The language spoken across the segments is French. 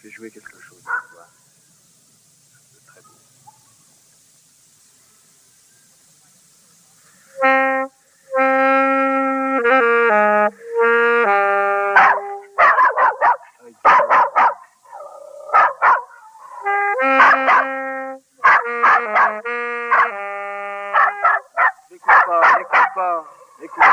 Je vais jouer quelque chose, tu vois. C'est très beau. N'écoute pas, écoute.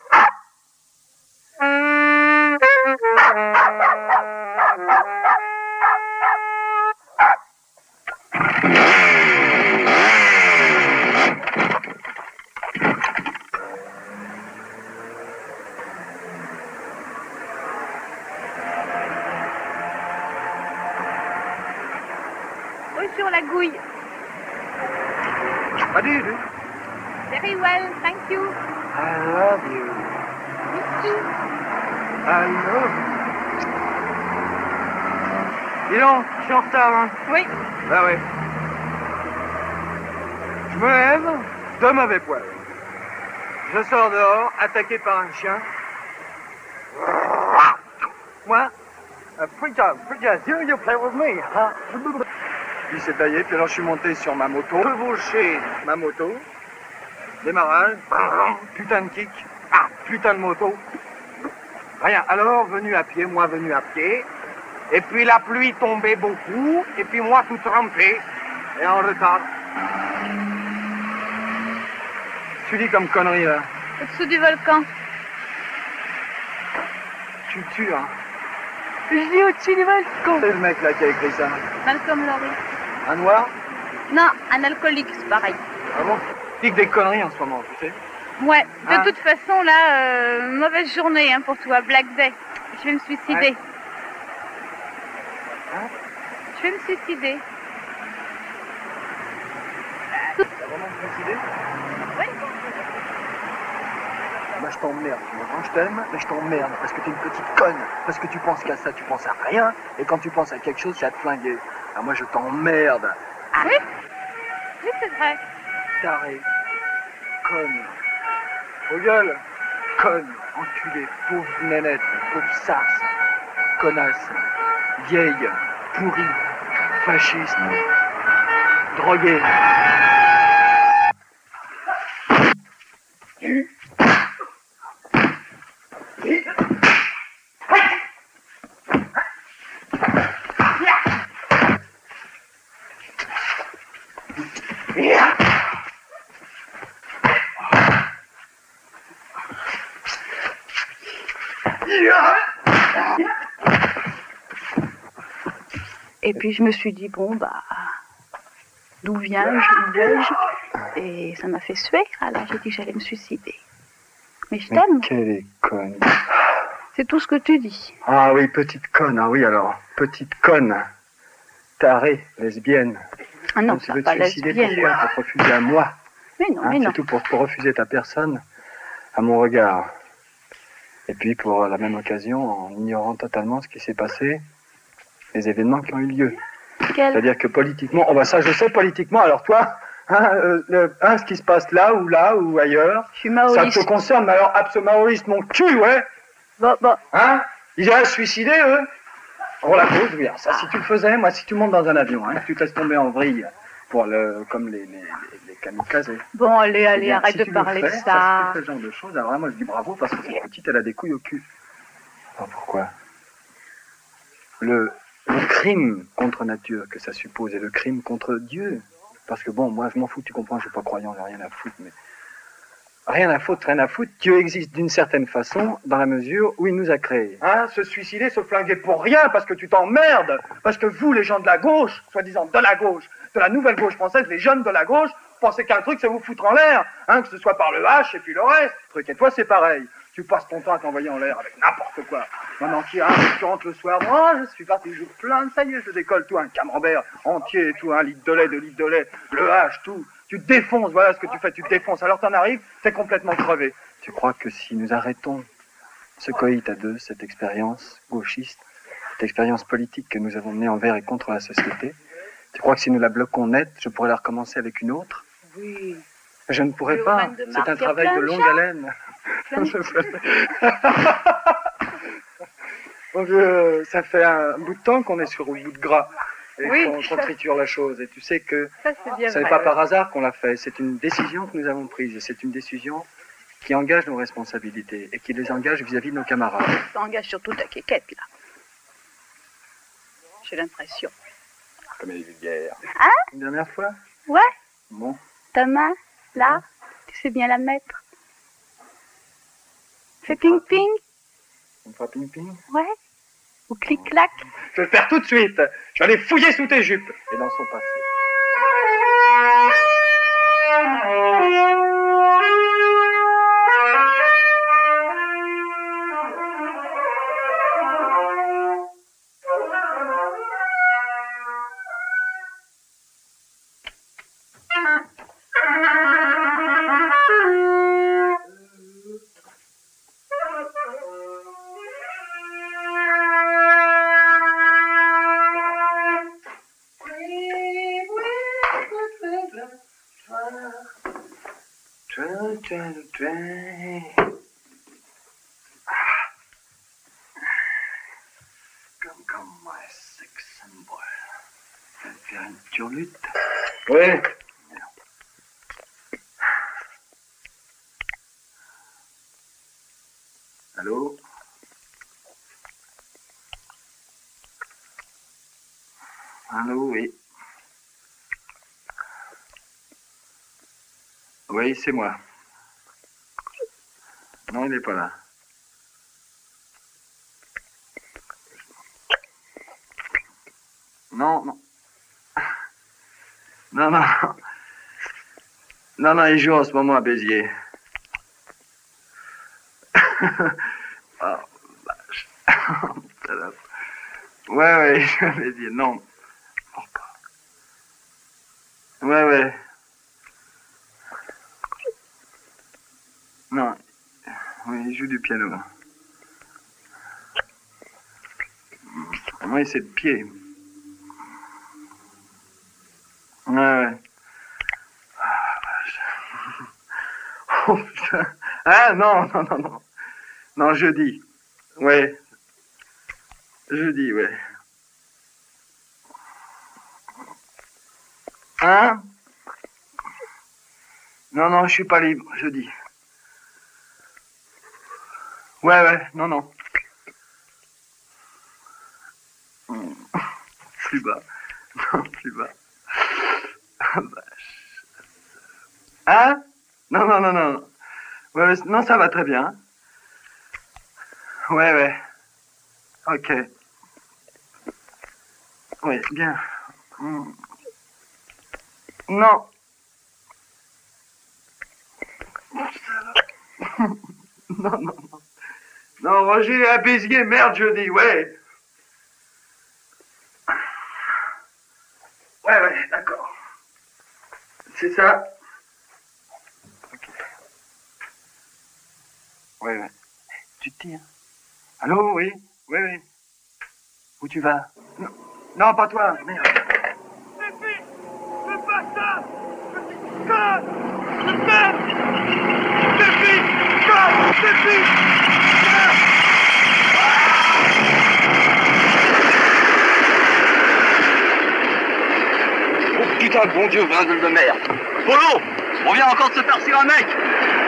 Oui, sur la gouille. What do you do? Very well, thank you. I love you. I love you. Dis donc, je suis en retard, hein? Oui. Bah oui. Je me lève, de mauvais poil. Je sors dehors, attaqué par un chien. Moi, pretty you play with me, huh? Puis c'est taillé, puis alors je suis monté sur ma moto, chevauché ma moto, démarrage, putain de kick, putain de moto. Rien, alors venu à pied, moi venu à pied, et puis la pluie tombait beaucoup, et puis moi tout trempé, et en retard. Tu dis comme connerie là. Au-dessous du volcan. Tu tues, hein. Je dis au-dessus du volcan. C'est le mec là qui a écrit ça. Malcolm Lowry. Un noir? Non, un alcoolique, c'est pareil. Ah bon? Tu dis que des conneries en ce moment, tu sais. Ouais, de Hein? toute façon, là, mauvaise journée hein, pour toi, Black Day. Je vais me suicider. Ouais. Hein? Je vais me suicider. T'as vraiment suicidé? Oui. Bah je t'emmerde, tu vois. Quand je t'aime, mais je t'emmerde parce que t'es une petite conne. Parce que tu penses qu'à ça, tu penses à rien. Et quand tu penses à quelque chose, c'est à te flinguer. Ah, moi je t'emmerde. Oui. Oui, c'est vrai. Taré. Conne. Au gueule. Conne. Enculé. Pauvre nénette. Pauvre sarce. Connasse. Vieille. Pourrie. Fasciste. Droguée. Et puis je me suis dit, bon, bah, d'où viens-je, où vais-je? Et ça m'a fait suer, alors j'ai dit que j'allais me suicider. Mais je t'aime, Quelle est conne. c'est tout ce que tu dis. Ah oui, petite conne, ah oui alors. Petite conne. Tarée, lesbienne. Ah non, Donc, tu ça veux te pas suicider, lesbienne. pourquoi? Pour te refuser à moi. Mais non, Hein, mais non. c'est tout pour refuser ta personne à mon regard. Et puis pour la même occasion, en ignorant totalement ce qui s'est passé, les événements qui ont eu lieu. Quel... C'est-à-dire que politiquement, oh bah ça je sais politiquement, alors toi, ce qui se passe là ou ailleurs, Je suis ça maoïste. te concerne, mais alors absolument maoïste, mon cul, ouais. Bon, Hein? Ils iraient se suicider, eux. Pour la cause, oui. Alors ça, si tu le faisais, moi, si tu montes dans un avion, hein, que tu te laisses tomber en vrille, pour comme les kamikazes. bon, allez, Eh allez, bien, arrête si de tu le parler de fais, ça. si tu fais ce genre de choses, alors là, moi, je dis bravo, parce que cette petite, elle a des couilles au cul. Alors pourquoi? Le crime contre nature que ça suppose, et le crime contre Dieu. Parce que bon, moi, je m'en fous, tu comprends, je suis pas croyant, j'ai rien à foutre, mais... Rien à foutre. Dieu existe d'une certaine façon, dans la mesure où il nous a créés. Hein, se suicider, se flinguer pour rien, parce que tu t'emmerdes. Parce que vous, les gens de la gauche, soi-disant de la gauche, de la nouvelle gauche française, les jeunes de la gauche, pensez qu'un truc, c'est vous foutre en l'air. Hein, que ce soit par le H et puis le reste. Truc. Et toi, c'est pareil. Tu passes ton temps à t'envoyer en l'air avec n'importe quoi. Maintenant, tu rentres le soir, moi, je suis parti, je joue plein, ça y est, je décolle tout, un camembert entier et tout, 1 litre de lait, 2 litres de lait, le H, tout. Tu te défonces, voilà ce que tu fais, tu te défonces. Alors t'en arrives, t'es complètement crevé. Tu crois que si nous arrêtons ce coït à deux, cette expérience gauchiste, cette expérience politique que nous avons menée envers et contre la société, tu crois que si nous la bloquons net, je pourrais la recommencer avec une autre? Oui. Je ne pourrais Le pas. Rennes de C'est Marc, un il y a travail plein de de longue chats. haleine. Donc, ça fait un bout de temps qu'on est sur le bout de gras et Oui, qu'on triture la chose. Et tu sais que Ça, c'est bien ce n'est vrai. pas par hasard qu'on l'a fait. C'est une décision que nous avons prise. Et c'est une décision qui engage nos responsabilités et qui les engage vis-à-vis de nos camarades. Ça engage surtout ta quéquette, là. J'ai l'impression. Comme elle est vulgaire. Hein? Une dernière fois? Ouais, Bon. ta main, là, tu sais bien la mettre. Fais ping-ping, On fera ping-ping? ouais. Ou clic-clac. Je vais le faire tout de suite. Je vais aller fouiller sous tes jupes et dans son passé. Comme my sex symbol. Faire une turlute. Ouais. Allô? Allô, oui. Oui, c'est moi. Non, il n'est pas là. Non, non. Non, non. Non, non, il joue en ce moment à Béziers. Oh, vache. Ouais, ouais, il joue à Béziers. Non. Oh, pas. Ouais, ouais. Non. Oui, il joue du piano. Oui, c'est de pied. Ouais, ouais. Oh, putain. Ah, non, non, non, non. Non, jeudi. Ouais. Jeudi, ouais. Hein? Non, non, je suis pas libre, jeudi. Ouais, ouais, non, non. Plus bas. Non, plus bas. Ah, vache. Hein? Non, non, non, non. Ouais, ouais, non, ça va très bien. Ouais, ouais. Ok. Oui, bien. Non. Non, non, non. Non, Roger est à Béziers, merde, jeudi, ouais. Ouais, ouais, d'accord. C'est ça. Ok. Ouais, ouais. Tu te tires. Allô, oui? Oui, oui. Où tu vas? Non, non, pas toi, merde. Sophie, fais pas ça! Stop! Stop! Sophie! Stop! Sophie! Oh putain de bon Dieu, vraie gueule de merde. Polo, on vient encore de se farcir un mec.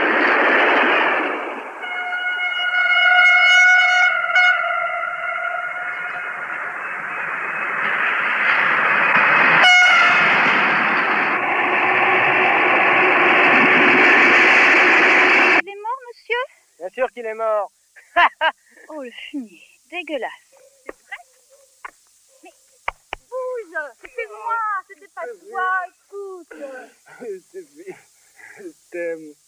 Il est mort, monsieur? Bien sûr qu'il est mort. Oh, le fumier. Dégueulasse. Mais bouge! C'est moi! C'était pas toi! Écoute! Sophie, je t'aime.